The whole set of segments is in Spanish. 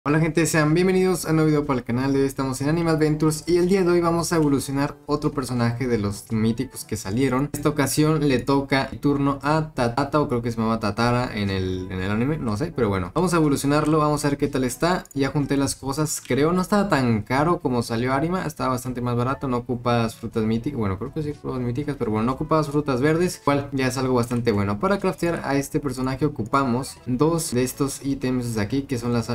Hola gente, sean bienvenidos a un nuevo video para el canal. De hoy estamos en Anime Adventures y el día de hoy vamos a evolucionar otro personaje de los míticos que salieron. En esta ocasión le toca el turno a Tatata, o creo que se llamaba Tatara en el anime, no sé, pero bueno, vamos a evolucionarlo, vamos a ver qué tal está. Ya junté las cosas, creo no estaba tan caro como salió Arima, estaba bastante más barato, no ocupas frutas míticas, bueno creo que sí frutas míticas, pero bueno, no ocupas frutas verdes, cual ya es algo bastante bueno. Para craftear a este personaje ocupamos dos de estos ítems de aquí, que son las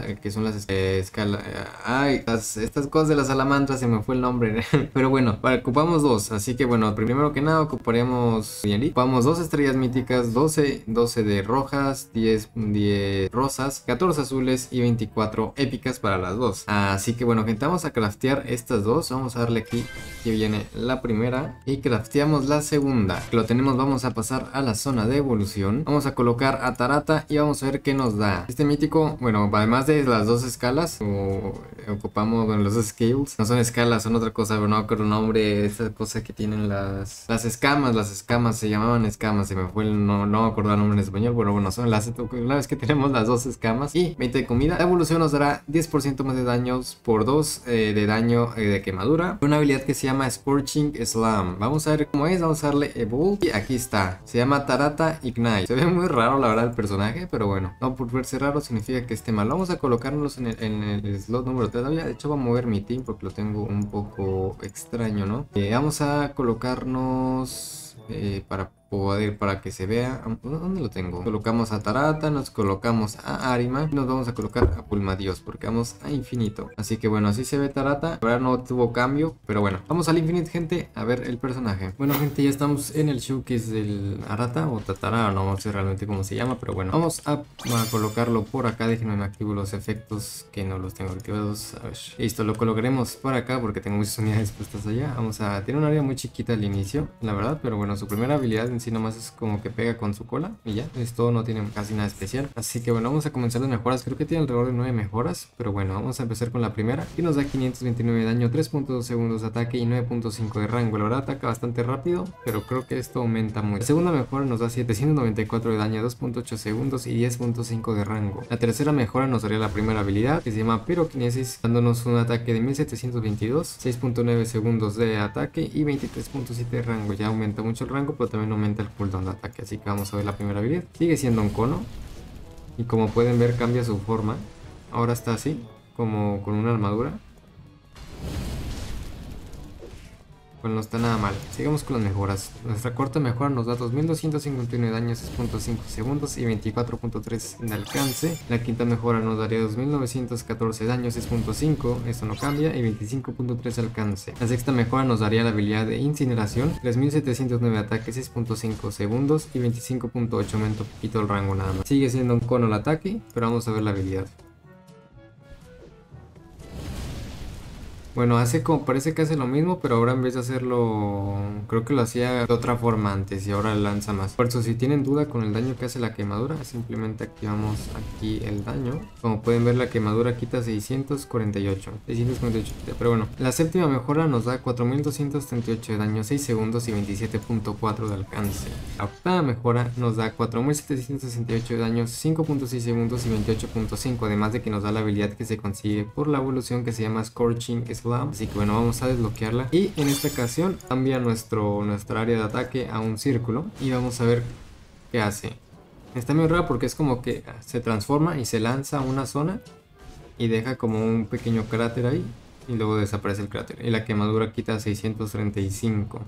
estas cosas de las salamandras, se me fue el nombre pero bueno, ocupamos dos, así que bueno, primero que nada ocupamos dos estrellas míticas, 12 de rojas, 10 rosas, 14 azules y 24 épicas para las dos. Así que bueno gente, vamos a craftear estas dos. Vamos a darle aquí que viene la primera y crafteamos la segunda. Que lo tenemos, vamos a pasar a la zona de evolución, vamos a colocar a Tarata y vamos a ver qué nos da este mítico. Bueno, además de las dos escalas, ocupamos, bueno, los scales, no son escalas, son otra cosa, pero no acuerdo el nombre, esa cosa que tienen las escamas, se llamaban escamas, se me fue no me acuerdo el nombre en español, pero bueno, son una vez que tenemos las dos escamas y 20 de comida, la evolución nos dará 10% más de daños por 2 de daño de quemadura, una habilidad que se llama Scorching Slam. Vamos a ver cómo es, vamos a darle Evolve y aquí está, se llama Tarata Ignite. Se ve muy raro la verdad el personaje, pero bueno, no por verse raro significa que esté mal. Vamos a colocarnos en el slot número 3. De hecho voy a mover mi team porque lo tengo un poco extraño, ¿no? Vamos a colocarnos para que se vea. ¿Dónde lo tengo? Colocamos a Tarata, nos colocamos a Arima y nos vamos a colocar a Pulmadios porque vamos a infinito. Así que bueno, así se ve Tarata. Ahora no tuvo cambio, pero bueno, vamos al infinito gente a ver el personaje. Bueno gente, ya estamos en el showcase del Arata o Tatara, no sé realmente cómo se llama, pero bueno, vamos a colocarlo por acá. Déjenme me activo los efectos que no los tengo activados. A ver, listo, lo colocaremos por acá porque tengo muchas unidades puestas allá. Vamos a tener un área muy chiquita al inicio, la verdad, pero bueno, su primera habilidad en sí nomás es como que pega con su cola y ya, esto no tiene casi nada especial. Así que bueno, vamos a comenzar las mejoras. Creo que tiene alrededor de 9 mejoras, pero bueno, vamos a empezar con la primera y nos da 529 de daño, 3.2 segundos de ataque y 9.5 de rango. La verdad ataca bastante rápido, pero creo que esto aumenta mucho. La segunda mejora nos da 794 de daño, 2.8 segundos y 10.5 de rango. La tercera mejora nos daría la primera habilidad que se llama Pyrokinesis, dándonos un ataque de 1722, 6.9 segundos de ataque y 23.7 de rango. Ya aumenta mucho el rango, pero también aumenta el cooldown de ataque. Así que vamos a ver la primera habilidad. Sigue siendo un cono y como pueden ver cambia su forma. Ahora está así, como con una armadura. Pues no está nada mal. Sigamos con las mejoras. Nuestra corta mejora nos da 2251 de daño, 6.5 segundos y 24.3 de alcance. La quinta mejora nos daría 2914 de daño, 6.5, esto no cambia, y 25.3 de alcance. La sexta mejora nos daría la habilidad de incineración, 3709 de ataque, 6.5 segundos y 25.8, aumenta un poquito el rango nada más. Sigue siendo un cono el ataque, pero vamos a ver la habilidad. Bueno, parece que hace lo mismo, pero ahora en vez de hacerlo, creo que lo hacía de otra forma antes y ahora lanza más. Por eso, si tienen duda con el daño que hace la quemadura, simplemente activamos aquí el daño. Como pueden ver, la quemadura quita 648, pero bueno. La séptima mejora nos da 4238 de daño, 6 segundos y 27.4 de alcance. La octava mejora nos da 4768 de daño, 5.6 segundos y 28.5, además de que nos da la habilidad que se consigue por la evolución que se llama Scorching Slam. Así que bueno, vamos a desbloquearla y en esta ocasión cambia nuestra área de ataque a un círculo y vamos a ver qué hace. Está muy raro porque es como que se transforma y se lanza a una zona y deja como un pequeño cráter ahí y luego desaparece el cráter y la quemadura quita 635.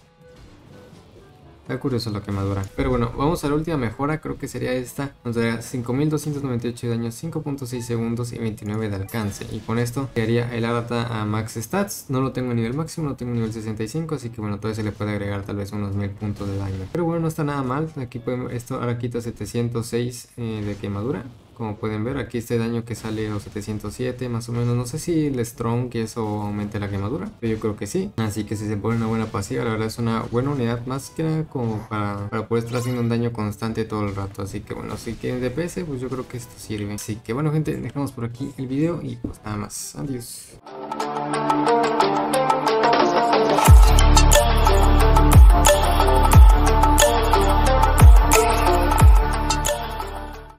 Está curioso la quemadura. Pero bueno, vamos a la última mejora. Creo que sería esta. Nos daría 5298 de daño, 5.6 segundos y 29 de alcance. Y con esto quedaría el Arata a max stats. No lo tengo a nivel máximo, lo tengo a nivel 65. Así que bueno, todavía se le puede agregar tal vez unos 1000 puntos de daño. Pero bueno, no está nada mal. Aquí esto ahora quita 706 de quemadura. Como pueden ver, aquí este daño que sale los 707 más o menos. No sé si el strong que eso aumente la quemadura, pero yo creo que sí. Así que si se pone una buena pasiva, la verdad es una buena unidad, más que nada como para poder estar haciendo un daño constante todo el rato. Así que bueno, si quieren DPS, pues yo creo que esto sirve. Así que bueno gente, dejamos por aquí el video y pues nada más. Adiós.